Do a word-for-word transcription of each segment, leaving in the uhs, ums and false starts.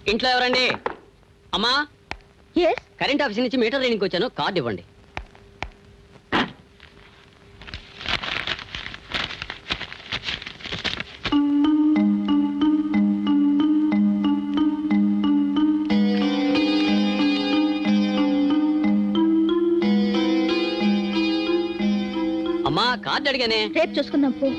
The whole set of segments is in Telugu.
ఇంట్లో ఎవరండి? అమ్మా, కరెంట్ ఆఫీస్ నుంచి మీటర్ రీడింగ్కి వచ్చాను, కార్డు ఇవ్వండి. అమ్మా, కార్డు అడిగానే. రేపు చూసుకుందాం పో.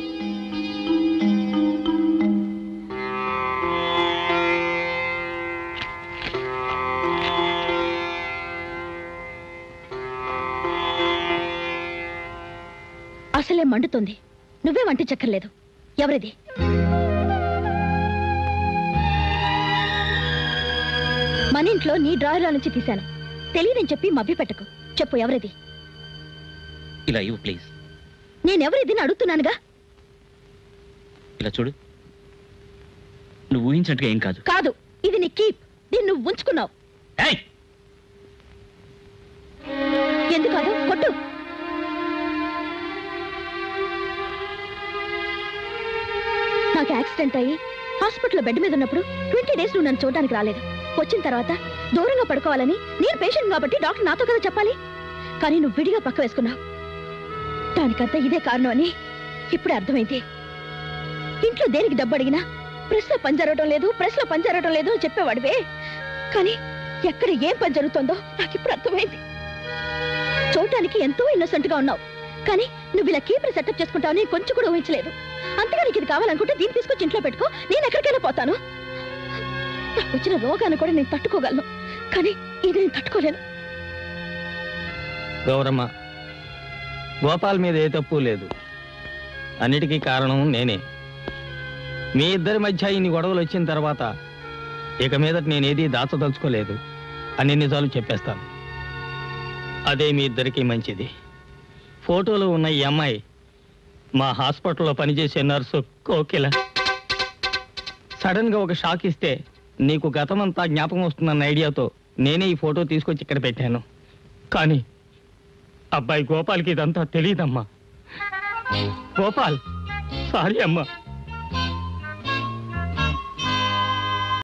అసలే మండుతుంది, నువ్వే వంటి చక్కర్లేదు. ఎవరిది? మన ఇంట్లో నీ డ్రాయర్లో నుంచి తీశాను. తెలియదని చెప్పి మభ్య పెట్టకు. చెప్పు, ఎవరిది? ఇలా ఇవ్వు ప్లీజ్. నేనెవరిది అడుగుతున్నానుగా. ఇలా చూడు, నువ్వు ఊహించినట్టుగా ఏం కాదు. కాదు, ఇది నీ కీప్. దీన్ని నువ్వు ఉంచుకున్నావు. ఎందుకు కాదు? కొట్టు. నాకు యాక్సిడెంట్ అయ్యి హాస్పిటల్లో బెడ్ మీద ఉన్నప్పుడు ట్వంటీ డేస్ నువ్వు నన్ను చూడడానికి రాలేదు. వచ్చిన తర్వాత దూరంగా పడుకోవాలని నేను పేషెంట్ కాబట్టి డాక్టర్ నాతో కదా చెప్పాలి. కానీ నువ్వు విడిగా పక్క వేసుకున్నావు. దానికంతా ఇదే కారణం అని ఇప్పుడే అర్థమైంది. ఇంట్లో దేనికి డబ్బు అడిగినా ప్రెస్ లో పని జరగటం లేదు, ప్రెస్ లో పని జరగటం లేదు అని చెప్పేవాడివే. కానీ ఎక్కడ ఏం పని జరుగుతుందో నాకు ఇప్పుడు అర్థమైంది. చూడటానికి ఎంతో ఇన్నోసెంట్ గా ఉన్నావు, కానీ నువ్వు ఇలా కీపర్ సెటప్ చేసుకుంటావని కొంచెం కూడా ఊహించలేదు. అంతగా నీకు ఇది కావాలనుకుంటే దీన్ని తీసుకొచ్చి ఇంట్లో పెట్టుకో, నేను ఎక్కడికైనా పోతాను. నాకు వచ్చిన రోగాన్ని కూడా నేను తట్టుకోగలను, కానీ ఇది నేను తట్టుకోలేను. గౌరమ్మ, గోపాల్ మీద ఏ తప్పు లేదు. అన్నిటికీ కారణం నేనే. మీ ఇద్దరి మధ్య ఇన్ని గొడవలు వచ్చిన తర్వాత ఇక మీదట నేనేది దాచదలుచుకోలేదు. అన్ని నిజాలు చెప్పేస్తాను. అదే మీ ఇద్దరికీ మంచిది. ఫోటోలో ఉన్న ఈ అమ్మాయి మా హాస్పిటల్లో పనిచేసే నర్సు కోకిల. సడన్ గా ఒక షాక్ ఇస్తే నీకు గతమంతా జ్ఞాపకం వస్తుందన్న ఐడియాతో నేనే ఈ ఫోటో తీసుకొచ్చి ఇక్కడ పెట్టాను. కానీ అబ్బాయి గోపాల్కి ఇదంతా తెలియదమ్మా. గోపాల్, సారీ అమ్మా.